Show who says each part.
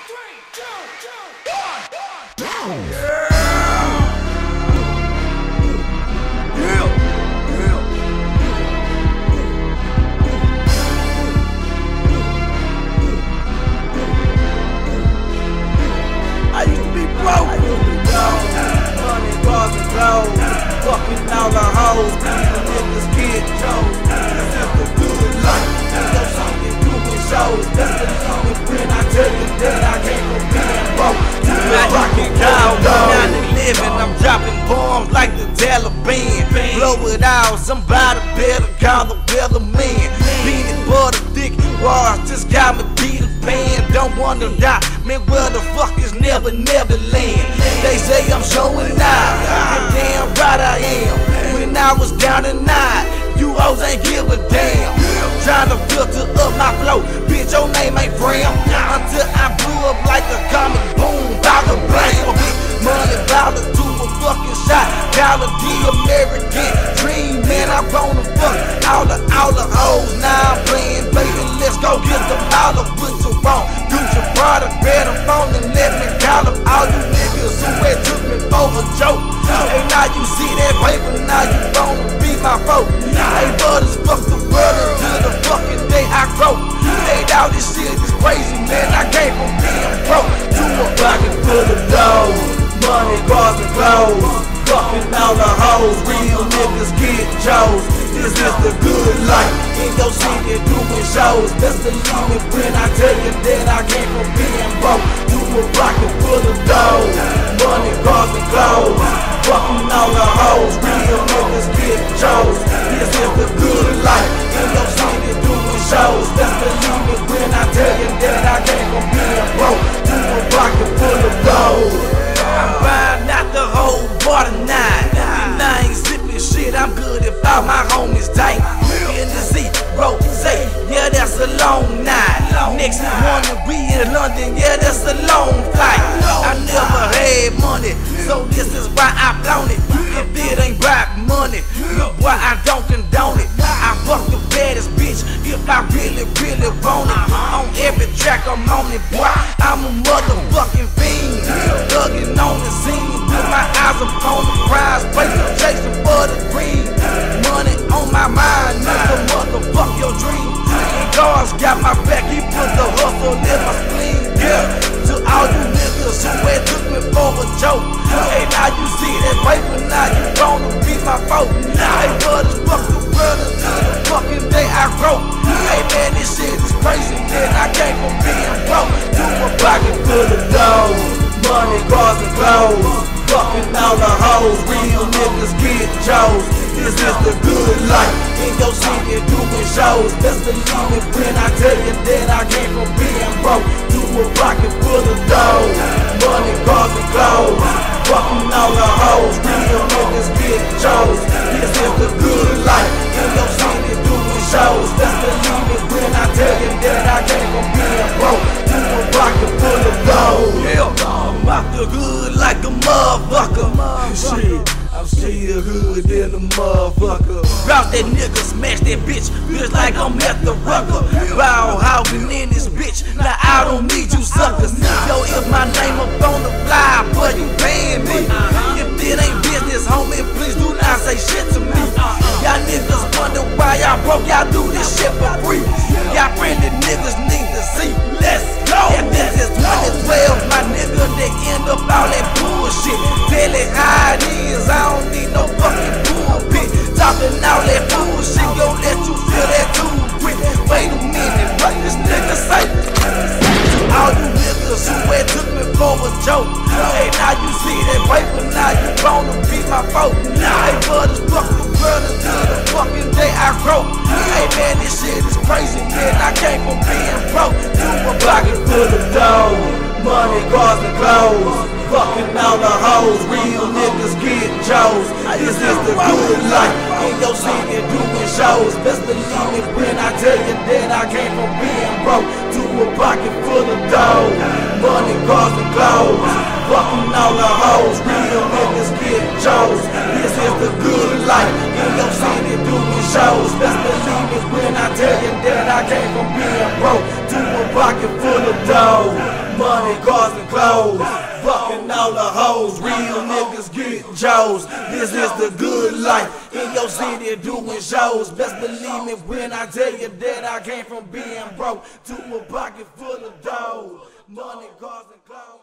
Speaker 1: Fucking all the hoes, niggas get chose. This is the good life. Ain't no something doing shows. That's the limit when I tell you that I came from being broke to the rockin' down. 9/11, I'm dropping bombs like the Taliban. Blow it out, somebody better call the weatherman. Peanut butter thick bars just got me beat a band. Don't wanna die, man, where the fuck is Never Land? They say I'm showing out, and damn right I am. When I was down and out, you hoes ain't give a damn. Trying to filter up my flow, bitch, your name ain't Fram. Until I blew up like a comic boom, bout to blame. Money bout to do a fucking shot, dollar the American dream, man, I wanna fuck all the hoes. Now I'm playing, baby, let's go get the dollar, put you on. Do your product, grab the phone and let me call up all you niggas who had took me for a joke. Hey, now you see that paper, now you wanna be my foe. Hey, brothers, fuck the world until the fucking day I grow. Hey, all this shit is crazy, man, I came from being broke to a pocket full of dough. Money, cars, and clothes. Fucking all the hoes, real niggas get chose. This is the good life. In your city doing shows. That's the limit when I tell you that I came from being broke to a pocket full of dough. Money, cars, and clothes. Fucking all the hoes, real niggas get chose. This is the good life. In your city doing shows. That's the limit when I tell you that I came from being broke to a pocket full of dough. I'm buying out the whole bar tonight. And I ain't zipping shit, I'm good if all my homies tight. In the zero, say, yeah, that's a long night. Next morning we in London, yeah, that's a long flight. I never had money, so this is why I blown it. If it ain't right money, look boy, I don't condone it. I fuck the baddest bitch if I really want it. On every track I'm on it, boy, I'm a motherfucking fiend. Thugging on the scene with my eyes upon the prize, waiting, chasing for the green. Money on my mind, nigga, motherfuck your dream. And God's got my back, he put the hustle in my spleen. Yeah, to all you niggas who had took me for a joke. Hey, now you see that paper, now you wanna be my foe. Hey, brothers, fuck the world until the fucking day I grow. Hey man, this shit is crazy, man, I came from being broke to a pocket full of dough. Money, cars, and clothes. Fucking all the hoes, real niggas get chose. This is the good life. In your city doing shows. That's the limit when I tell you that I came from being broke to a pocket full of dough. Money, cars, and clothes. Fucking all the hoes, real niggas get chose. This is the good life. In your city doing shows. That's the limit when I tell you that I came from being broke to a pocket full of dough. I'm out the hood like a motherfucker. Shit, I'm still hood than a motherfucker. Route that nigga, smash that bitch, feels like I'm at the rucker. Bow hogging in this bitch, now I don't need you suckers. Yo, if my name up on the fly, boy, you paying me. If it ain't business, homie, please do not say shit to me. Y'all niggas wonder why y'all broke, y'all do this shit for free. Y'all friendly niggas need to see. Let's go. If this is 2012, my nigga, they end up all that bullshit. Tell it how it is, I don't need no fucking pulpit. Talking all that bullshit, gon' let you feel that too quick. Wait a minute, what this nigga say? All you niggas who had took me for a joke. Hey, now you see that paper, now you wanna be my foe. Hey, brothers, fuck the world until the fucking day I grow. Hey man, this shit is crazy, man, I came from being broke to a pocket full of dough. Money, cars, and clothes. Fucking all the hoes, real niggas get chose. This is the good life. In your city doing shows. That's the limit when I tell you that I came from being broke to a pocket full of dough. Money, cars, and clothes. Fucking all the hoes, real niggas get chose. This is the good life. In your city doing shows. That's the limit when I tell you that I came from being broke to a pocket full of dough. Money, cars, and clothes, fucking all the hoes. Real niggas get Joes. This is the good life. In your city doing shows. Best believe me when I tell you that I came from being broke to a pocket full of dough. Money, cars, and clothes.